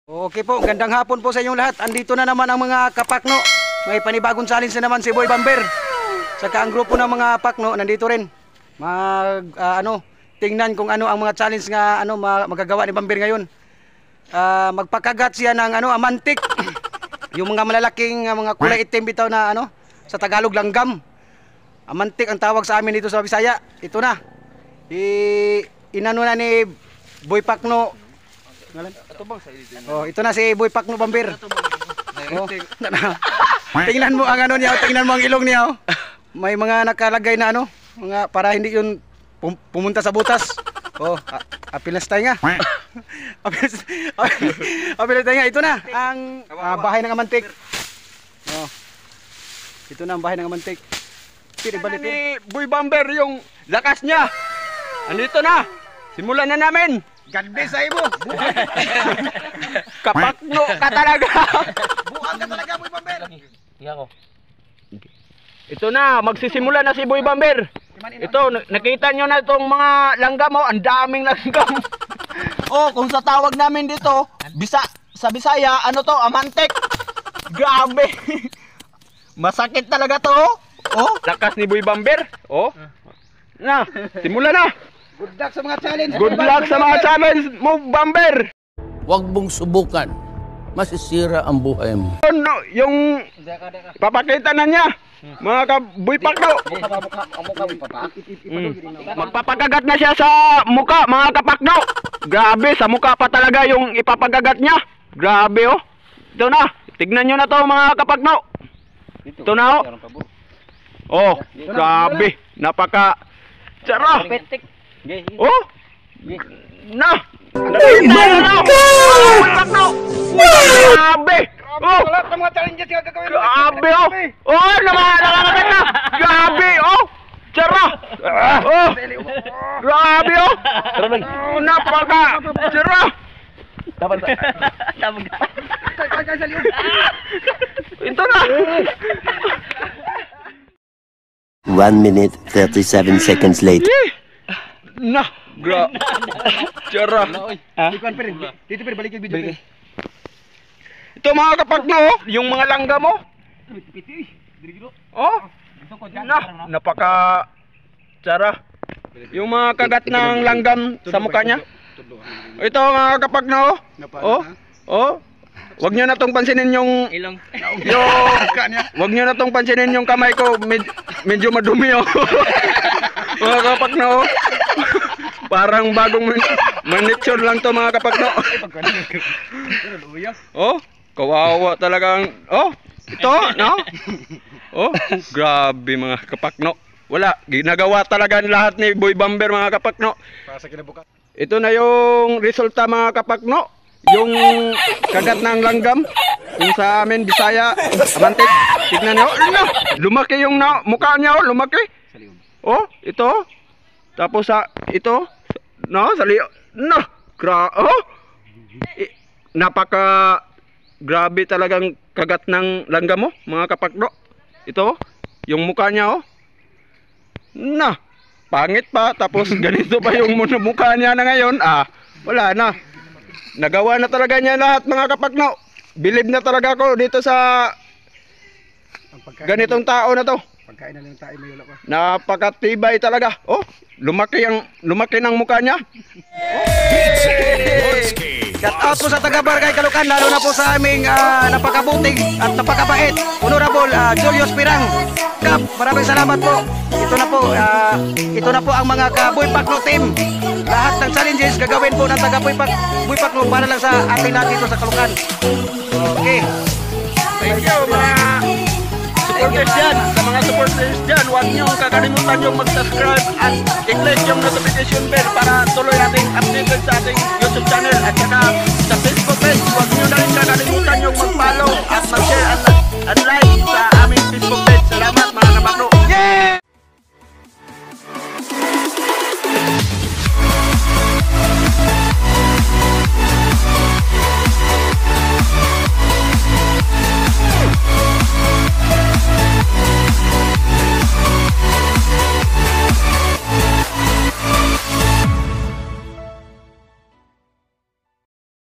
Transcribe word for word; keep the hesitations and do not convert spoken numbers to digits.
Okay po, gandang hapon po sa inyong lahat. Andito na naman ang mga kapakno. May panibagong challenge na naman si Boy Bamber. Saka ang grupo ng mga pakno nandito rin. Mag uh, ano, tingnan kung ano ang mga challenge nga ano magagawa ni Bamber ngayon. Uh, magpakagat siya ng ano amantik. Yung mga malalaking uh, mga kulay itim bitaw na ano sa Tagalog langgam. Amantik ang tawag sa amin dito sa Bisaya. Ito na. I inano na ni Boy Pakno. Oh, ito na si Boy Pakno Bamber. Oh, tingnan mo ang ano niya, tingnan mo ang ilong niya. Oh. May mga nakalagay na ano, mga para hindi 'yun pum pumunta sa butas. Oh, apilas tayo nga. apilas, apilas tayo nga. Ito na ang uh, bahay ng amantik. Oh. Ito na ang bahay ng amantik. Pili balik ni Boy Bamber yung lakas niya. Andito na. Simulan na namin. Gande sa ibo. Kapakno ka talaga. Buang ka talaga, Boy Bamber. Iya ko. Ito na, magsisimula na si Boy Bamber. Ito, nakita nyo na itong mga langgam mo, ang daming langgam. Oh, kung sa tawag namin dito, bisa sa Bisaya, ano to, amantek. Grabe. Masakit talaga to. Oh, lakas ni Boy Bamber. Oh. Na, simula na. Good luck sa mga challenge. Good luck sa mga challenge mo, Bamber. Huwag mong subukan. Masisira ang buhay mo. Ano, yung papakita na niya. Mga ka-Boy Pakno. Mm. Magpapagagat na siya sa muka, mga kapakno. Grabe, sa muka pa talaga yung ipapagagat niya. Grabe, oh. Ito na. Tignan nyo na to, mga kapakno. Ito na, oh. Oh, grabe. Napaka sarap. Oh! Na! Grabe! Oh! Grabe, oh! Oh! Nakakagad na! Grabe, oh! Tsara! Oh! Grabe, oh! Napaka! Tsara! Ito na! One minute, thirty-seven seconds later. Na, gra. Tsara. Dito pa balik yung video. Ito mga kapakno, yung mga langgam mo. Oh. Na, napaka tsara. Yung mga kagat ng langgam sa mukha niya. Ito mga kapakno. Oh. Oh. Wag niyo na tong pansinin yung ilong. Yung wag niyo na tong pansinin yung kamay ko, med medyo madumi oh. Mga kapakno. Parang bagong manicure lang to mga kapakno. Oh, kawawa talagang. Oh, ito, no? Oh, grabe mga kapakno. Wala, ginagawa talaga lahat ni Boy Bamber mga kapakno. Ito na yung resulta mga kapakno. Yung kagat ng langgam. Yung sa amin Bisaya, amantik. Tignan niyo, ano? Lumaki yung na, mukha niya, oh, lumaki. Oh, ito. Tapos sa ito, no, sa liyo. No, gra oh. I, napaka grabe talagang kagat ng langgam mo, mga kapakno. Ito, yung mukha niya, oh. Na, pangit pa. Tapos ganito pa yung mukha niya na ngayon. Ah, wala na. Nagawa na talaga niya lahat mga kapakno. Believe na talaga ako dito sa ganitong tao na to. Pagkain na lang tayo may pa. Napakatibay talaga. Oh, lumaki ang lumaki ng mukha niya. Shout out po sa taga Barangay Caloocan, lalo na po sa aming uh, napakabuting at napakabait Honorable uh, Julius Pirang. Kap, maraming salamat po. Ito na po, uh, ito na po ang mga ka-Boy Pakno team. Lahat ng challenges gagawin po ng taga Boy Pak Boy Pakno para lang sa ating lahat dito sa Caloocan. Okay. Thank you mga supporters dyan. Sa mga supporters dyan, huwag nyo kakalimutan yung mag-subscribe at i-click yung notification bell para tuloy nating updated sa ating YouTube channel. At saka